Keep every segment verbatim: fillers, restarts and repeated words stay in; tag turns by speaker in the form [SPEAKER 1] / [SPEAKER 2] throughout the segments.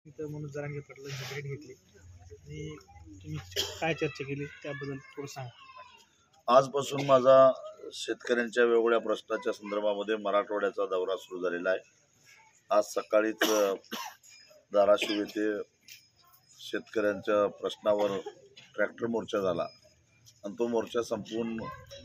[SPEAKER 1] तिथं मनोज जरांगे पाटलांची भेट घेतली आणि तुम्ही काय चर्चा केली त्याबद्दल थोडं सांगा।
[SPEAKER 2] आजपासून माझा शेतकऱ्यांच्या वेगवेगळ्या प्रश्नाच्या संदर्भामध्ये मराठवाड्याचा दौरा सुरू झालेला आहे। आज सकाळीच धाराशिव येथे शेतकऱ्यांच्या प्रश्नावर ट्रॅक्टर मोर्चा झाला आणि तो मोर्चा संपून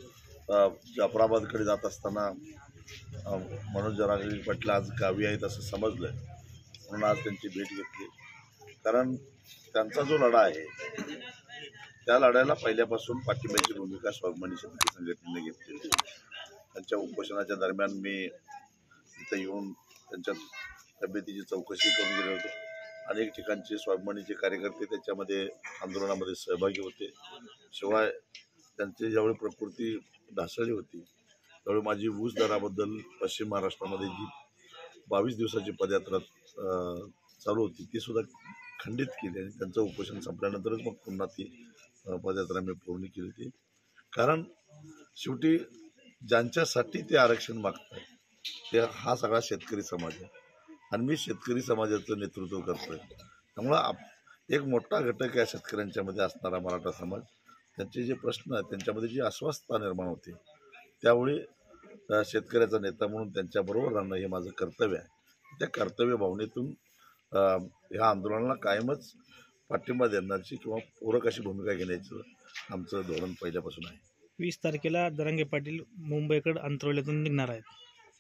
[SPEAKER 2] जाफराबादकडे जात असताना मनोज जरांगे पाटील आज गावी आहेत असं समजलं, म्हणून आज त्यांची भेट घेतली। कारण त्यांचा जो लढा आहे त्या लढ्याला पहिल्यापासून पाठिंब्याची भूमिका स्वाभिमानी शेतकरी संघटनेने घेतली। त्यांच्या उपोषणाच्या दरम्यान मी इथं येऊन त्यांच्या तब्येतीची चौकशी करून गेलो होतो। अनेक ठिकाणचे स्वाभिमानीचे कार्यकर्ते त्याच्यामध्ये आंदोलनामध्ये सहभागी होते। शिवाय त्यांची ज्यावेळी प्रकृती ढासळली होती त्यावेळी माझी ऊस दराबद्दल पश्चिम महाराष्ट्रामध्ये जी बावीस दिवसाची पदयात्रा चालू होती ती सुद्धा खंडित केली आणि त्यांचं उपोषण संपल्यानंतरच मग पुन्हा ती पदयात्रा मी पूर्ण केली होती। कारण शेवटी ज्यांच्यासाठी ते आरक्षण मागतात ते हा सगळा शेतकरी समाज आहे आणि मी शेतकरी समाजाचं नेतृत्व करतोय। त्यामुळं एक मोठा घटक आहे शेतकऱ्यांच्यामध्ये असणारा मराठा समाज, त्यांचे जे प्रश्न आहेत त्यांच्यामध्ये जी अस्वस्थता निर्माण होते त्यावेळी शेतकऱ्याचा नेता म्हणून त्यांच्याबरोबर राहणं हे माझं कर्तव्य आहे। त्या कर्तव्य भावनेतून ह्या आंदोलनाला कायमच पाठिंबा देण्याची किंवा पूरक अशी भूमिका घेण्याचं आमचं धोरण पहिल्यापासून आहे।
[SPEAKER 1] वीस तारखेला जरांगे पाटील मुंबईकडे अंतरवल्यातून निघणार आहेत,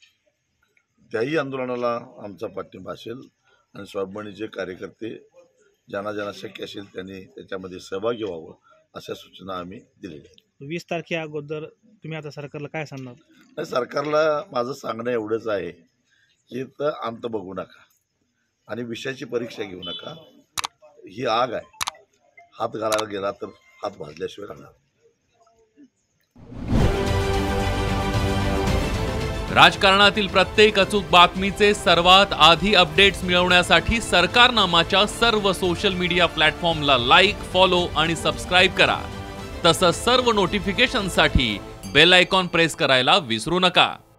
[SPEAKER 2] त्याही आंदोलनाला आमचा पाठिंबा असेल आणि स्वाभिमानीचे कार्यकर्ते ज्यांना ज्यांना शक्य असेल त्यांनी त्याच्यामध्ये सहभागी व्हावं अशा सूचना आम्ही दिलेल्या आहेत।
[SPEAKER 1] वीस तारखे अगोदर तुम्ही आता सरकारला काय सांगणार?
[SPEAKER 2] नाही, सरकारला माझं सांगणं एवढंच आहे की तर अंत बघू नका आणि विषयाची परीक्षा घेऊ नका। ही आग आहे, हात घालायला गेला तर हात भाजल्याशिवाय राहणार।
[SPEAKER 3] राजकारणातील प्रत्येक अचूक बातमीचे सर्वात आधी अपडेट्स मिळवण्यासाठी सरकारनामाच्या सर्व सोशल मीडिया प्लॅटफॉर्मला लाईक, फॉलो आणि सबस्क्राईब करा। तसंच सर्व नोटिफिकेशनसाठी बेल आयकॉन प्रेस करायला विसरू नका।